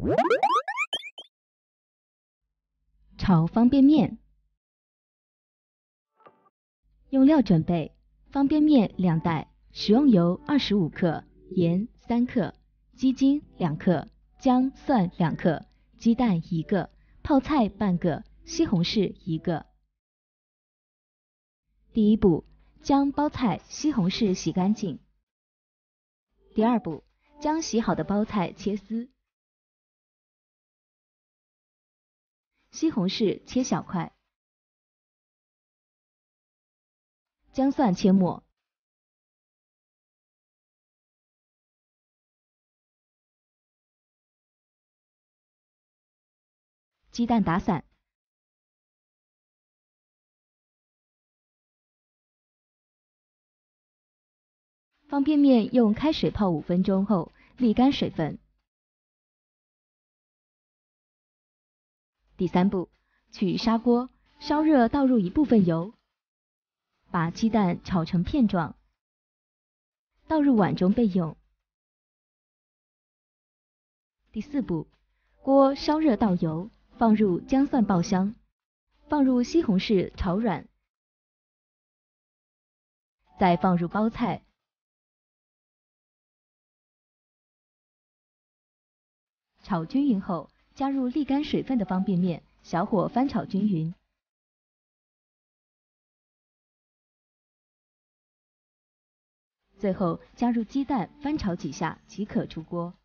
炒方便面。用料准备：方便面2袋，食用油25克，盐3克，鸡精2克，姜蒜2克，鸡蛋1个，泡菜半个，西红柿1个。第一步，将包菜、西红柿洗干净。第二步，将洗好的包菜切丝，西红柿切小块，姜蒜切末，鸡蛋打散。方便面用开水泡5分钟后沥干水分。第三步，取砂锅，烧热倒入一部分油，把鸡蛋炒成片状，倒入碗中备用。第四步，锅烧热倒油，放入姜蒜爆香，放入西红柿炒软，再放入包菜，炒均匀后，加入沥干水分的方便面，小火翻炒均匀。最后加入鸡蛋，翻炒几下即可出锅。